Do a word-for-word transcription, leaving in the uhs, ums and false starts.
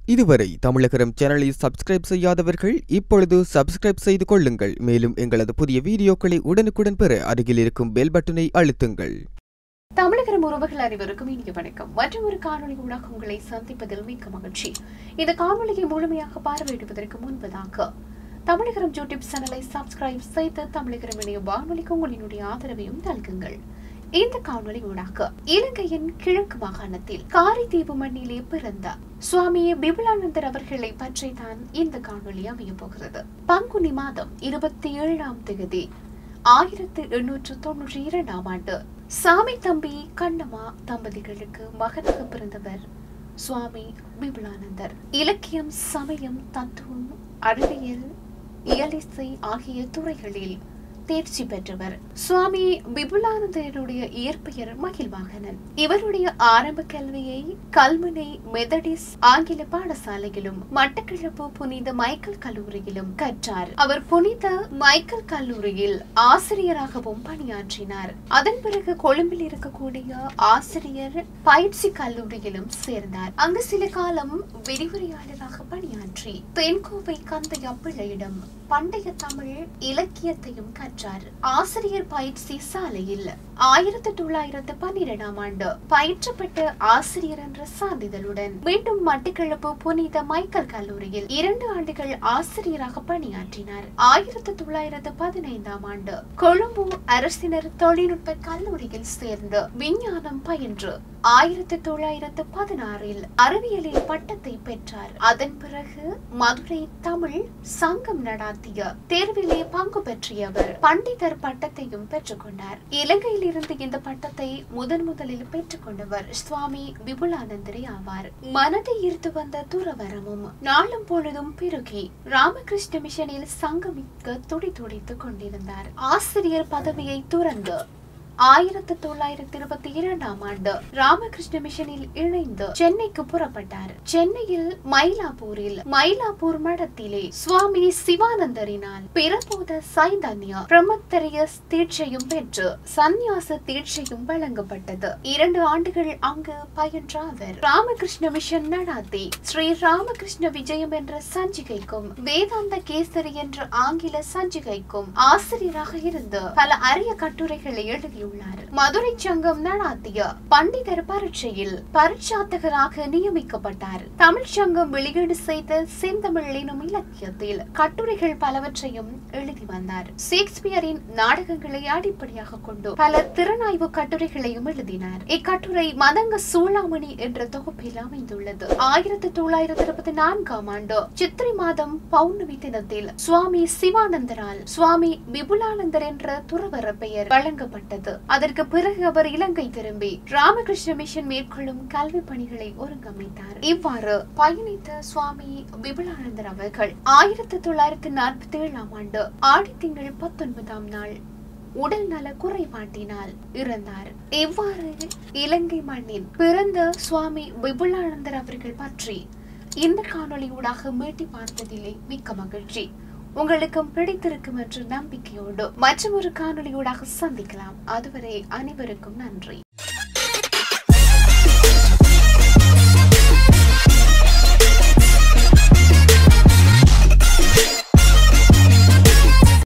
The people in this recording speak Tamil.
இதுவரை தமிழகரம் சேனலை சப்ஸ்கிரைப் செய்யாதவர்கள் இப்பொழுது சப்ஸ்கிரைப் செய்து கொள்ளுங்கள். மேலும் எங்களது புதிய வீடியோக்களை உடனுக்குடன் பெற அருகில் இருக்கும் பெல் பட்டனை அழுத்துங்கள். தமிழகரம் உறவுகள் அனைவருக்கும் இனிய வணக்கம். மற்றும் ஒரு காணொலி ஊடாக உங்களை சந்திப்பதில் மிக்க மகிழ்ச்சி. இந்த காணொலியை முழுமையாக பார்வையிடுவதற்கு முன்பதாக தமிழகரம் யூடியூப் சேனலை சப்ஸ்கிரைப் செய்து தமிழகரம் இணைய வானொலிக்கு உங்களினுடைய ஆதரவையும் நல்குங்கள். இந்த காணொலி ஊடாக இலங்கையின் கிழக்கு மாகாணத்தில் காரைதீவு மண்ணிலே பிறந்த சுவாமி விபுலானந்தர் அவர்களை பற்றி தான் இந்த காணொலி அமைய போகிறது. பங்குனி மாதம் இருபத்தி ஏழாம் தேதி ஆயிரத்தி எண்ணூற்று தொன்னூற்றி இரண்டாம் ஆண்டு சாமி தம்பி கண்ணம்மா தம்பதிகளுக்கு மகனாக பிறந்தவர் சுவாமி விபுலானந்தர். இலக்கியம், சமயம், தத்துவம், அறிவியல், இயலிசை ஆகிய துறைகளில் தேர்ச்சி பெற்றவர். சுவாமி விபுலானந்தருடைய இயற்பெயர் மகிழ்வாகனன். இவருடைய ஆரம்ப கல்வியை கல்முனை மெதடிஸ் ஆங்கில பாடசாலையிலும் மட்டக்களப்பு புனித மைக்கேல் கல்லூரியிலும் கற்றார். அவர் புனித மைக்கேல் கல்லூரியில் ஆசிரியராகவும் பணியாற்றினார். அதன் பிறகு கொழும்பில் இருக்கக்கூடிய ஆசிரியர் பயிற்சி கல்லூரியிலும் சேர்ந்தார். அங்கு சில காலம் விரிவுரையாளராக பணியாற்றி தென்கோவை கந்தையா பிள்ளையிடம் பண்டைய தமிழ் இலக்கியத்தையும் கற்றார். ஆசிரியர் பயிற்சி சாலையில் ஆயிரத்தி தொள்ளாயிரத்து பன்னிரெண்டாம் ஆண்டு பயிற்றப்பட்ட ஆசிரியர் என்ற சான்றிதழுடன் மீண்டும் மட்டக்களப்பு புனித மைக்கேல் கல்லூரியில் இரண்டு ஆண்டுகள் ஆசிரியராக பணியாற்றினார். ஆயிரத்தி தொள்ளாயிரத்து பதினைந்தாம் ஆண்டு கொழும்பு அரசினர் தொழில்நுட்ப கல்லூரியில் சேர்ந்து விஞ்ஞானம் பயின்று ஆயிரத்தி தொள்ளாயிரத்து பதினாறில் அறிவியலில் பட்டத்தை பெற்றார். அதன் பிறகு மதுரை தமிழ் சங்கம் நடாத்திய தேர்விலே பங்கு பெற்றியவர் பண்டிதர் பட்டத்தையும் பெற்றுக் கொண்டார். இலங்கையில் இருந்து இந்த பட்டத்தை முதன் முதலில் பெற்றுக் கொண்டவர் சுவாமி விபுலானந்தரே ஆவார். மனதை ஈர்த்து வந்த துறவரமும் நாளும் பொழுதும் பெருகி ராமகிருஷ்ண மிஷனில் சங்கமிக்க துடி துடித்துக் கொண்டிருந்தார். ஆசிரியர் பதவியை துறந்து ஆயிரத்தி தொள்ளாயிரத்தி இருபத்தி இரண்டாம் ஆண்டு ராமகிருஷ்ண மிஷனில் இணைந்து சென்னைக்கு புறப்பட்டார். சென்னையில் மயிலாப்பூரில் மயிலாப்பூர் மடத்திலே சுவாமி சிவானந்தரினால் பிரபோத சைதன்ய பிரம்மத்தரிய தீட்சையும் பெற்று சந்நியாச தீட்சையும் வழங்கப்பட்டது. இரண்டு ஆண்டுகள் அங்கு பயின்ற அவர் ராமகிருஷ்ண மிஷன் நடாத்தி ஸ்ரீ ராமகிருஷ்ண விஜயம் என்ற சஞ்சிகைக்கும் வேதாந்த கேசரி என்ற ஆங்கில சஞ்சிகைக்கும் ஆசிரியராக இருந்து பல அரிய கட்டுரைகளை எழுதியுள்ளார். மதுரை சங்கம் நடாத்திய பண்டிதர் பரீட்சையில் பரீட்சாத்தகராக நியமிக்கப்பட்டார். தமிழ் சங்கம் வெளியீடு செய்த செந்தமிழ் எனும் இலக்கியத்தில் கட்டுரைகள் பலவற்றையும் எழுதி வந்தார். ஷேக்ஸ்பியரின் நாடகங்களை அடிப்படையாக கொண்டு பல திறனாய்வு கட்டுரைகளையும் எழுதினார். இக்கட்டுரை மதங்க சூளாமணி என்ற தொகுப்பில் அமைந்துள்ளது. ஆயிரத்தி தொள்ளாயிரத்தி இருபத்தி நான்காம் ஆண்டு சித்திரை மாதம் பௌர்ணமி தினத்தில் சுவாமி சிவானந்தரால் சுவாமி விபுலானந்தர் என்ற துறவர பெயர் வழங்கப்பட்டது. அதற்கு பிறகு அவர் இலங்கை திரும்பி ராமகிருஷ்ண மிஷன் மேற்கொள்ளும் கல்வி பணிகளை ஒருங்கமைத்தார். இவ்வாறு பயணித்த சுவாமி விபுலானந்தர் அவர்கள் ஆயிரத்தி தொள்ளாயிரத்தி நாற்பத்தி ஏழாம் ஆண்டு ஆடி திங்கள் பத்தொன்பதாம் நாள் உடல் நல குறைபாட்டினால் இறந்தார். இவ்வாறு இலங்கை மண்ணில் பிறந்த சுவாமி விபுலானந்தர் அவர்கள் பற்றி இந்த காணொலி ஊடாக மீட்டி பார்த்ததிலே மிக்க மகிழ்ச்சி. உங்களுக்கும் பிடித்திருக்கும் என்ற நம்பிக்கையோடு மற்றும் ஒரு காணொலியூடாக சந்திக்கலாம். அதுவரை அனைவருக்கும் நன்றி.